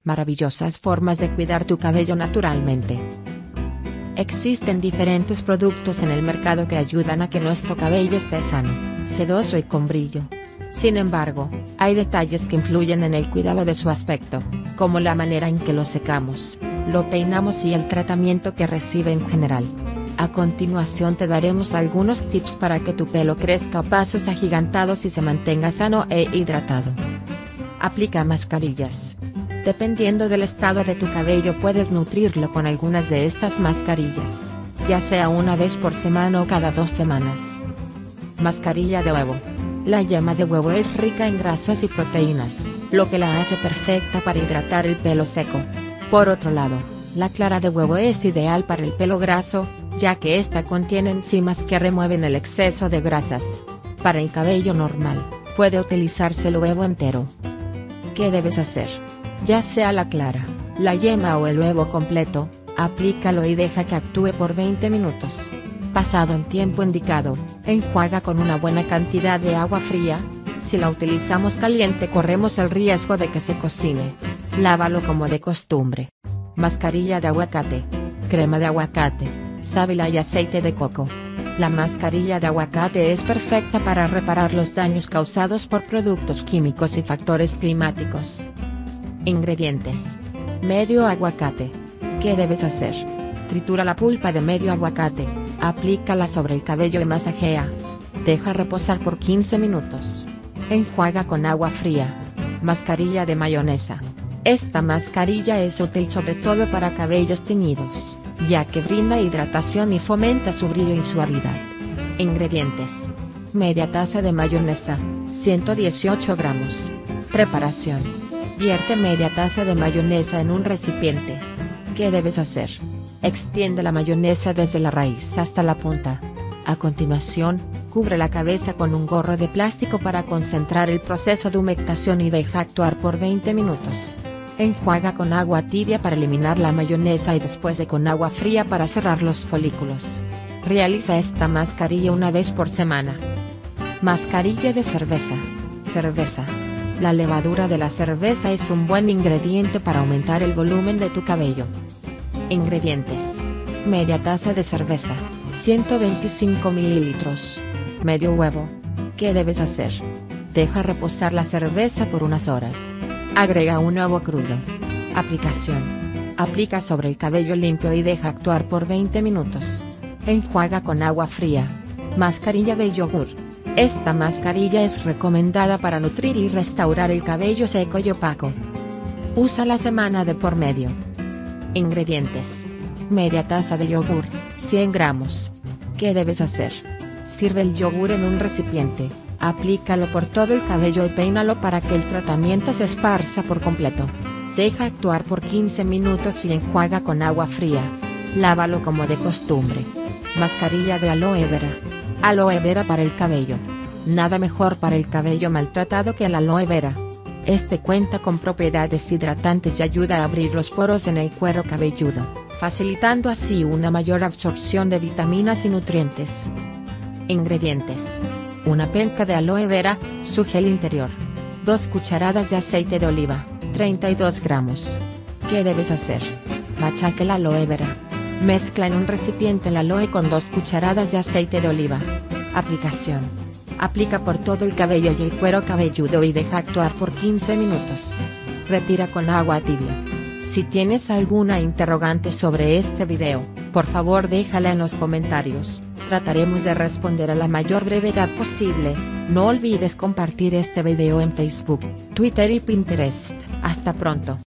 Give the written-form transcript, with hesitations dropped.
Maravillosas formas de cuidar tu cabello naturalmente. Existen diferentes productos en el mercado que ayudan a que nuestro cabello esté sano, sedoso y con brillo. Sin embargo, hay detalles que influyen en el cuidado de su aspecto, como la manera en que lo secamos, lo peinamos y el tratamiento que recibe en general. A continuación te daremos algunos tips para que tu pelo crezca a pasos agigantados y se mantenga sano e hidratado. Aplica mascarillas. Dependiendo del estado de tu cabello puedes nutrirlo con algunas de estas mascarillas, ya sea una vez por semana o cada 2 semanas. Mascarilla de huevo. La yema de huevo es rica en grasas y proteínas, lo que la hace perfecta para hidratar el pelo seco. Por otro lado, la clara de huevo es ideal para el pelo graso, ya que esta contiene enzimas que remueven el exceso de grasas. Para el cabello normal, puede utilizarse el huevo entero. ¿Qué debes hacer? Ya sea la clara, la yema o el huevo completo, aplícalo y deja que actúe por 20 minutos. Pasado el tiempo indicado, enjuaga con una buena cantidad de agua fría. Si la utilizamos caliente corremos el riesgo de que se cocine. Lávalo como de costumbre. Mascarilla de aguacate. Crema de aguacate, sábila y aceite de coco. La mascarilla de aguacate es perfecta para reparar los daños causados por productos químicos y factores climáticos. Ingredientes. Medio aguacate. ¿Qué debes hacer? Tritura la pulpa de medio aguacate, aplícala sobre el cabello y masajea. Deja reposar por 15 minutos. Enjuaga con agua fría. Mascarilla de mayonesa. Esta mascarilla es útil sobre todo para cabellos teñidos, ya que brinda hidratación y fomenta su brillo y suavidad. Ingredientes. Media taza de mayonesa, 118 gramos. Preparación. Vierte media taza de mayonesa en un recipiente. ¿Qué debes hacer? Extiende la mayonesa desde la raíz hasta la punta. A continuación, cubre la cabeza con un gorro de plástico para concentrar el proceso de humectación y deja actuar por 20 minutos. Enjuaga con agua tibia para eliminar la mayonesa y después con agua fría para cerrar los folículos. Realiza esta mascarilla una vez por semana. Mascarilla de cerveza. Cerveza. La levadura de la cerveza es un buen ingrediente para aumentar el volumen de tu cabello. Ingredientes. Media taza de cerveza, 125 mililitros. Medio huevo. ¿Qué debes hacer? Deja reposar la cerveza por unas horas. Agrega un huevo crudo. Aplicación. Aplica sobre el cabello limpio y deja actuar por 20 minutos. Enjuaga con agua fría. Mascarilla de yogur. Esta mascarilla es recomendada para nutrir y restaurar el cabello seco y opaco. Usa la semana de por medio. Ingredientes. Media taza de yogur, 100 gramos. ¿Qué debes hacer? Sirve el yogur en un recipiente, aplícalo por todo el cabello y peínalo para que el tratamiento se esparza por completo. Deja actuar por 15 minutos y enjuaga con agua fría. Lávalo como de costumbre. Mascarilla de aloe vera. Aloe vera para el cabello. Nada mejor para el cabello maltratado que el aloe vera. Este cuenta con propiedades hidratantes y ayuda a abrir los poros en el cuero cabelludo, facilitando así una mayor absorción de vitaminas y nutrientes. Ingredientes. Una penca de aloe vera, su gel interior. 2 cucharadas de aceite de oliva, 32 gramos. ¿Qué debes hacer? Machaca el aloe vera. Mezcla en un recipiente el aloe con 2 cucharadas de aceite de oliva. Aplicación. Aplica por todo el cabello y el cuero cabelludo y deja actuar por 15 minutos. Retira con agua tibia. Si tienes alguna interrogante sobre este video, por favor déjala en los comentarios, trataremos de responder a la mayor brevedad posible. No olvides compartir este video en Facebook, Twitter y Pinterest. Hasta pronto.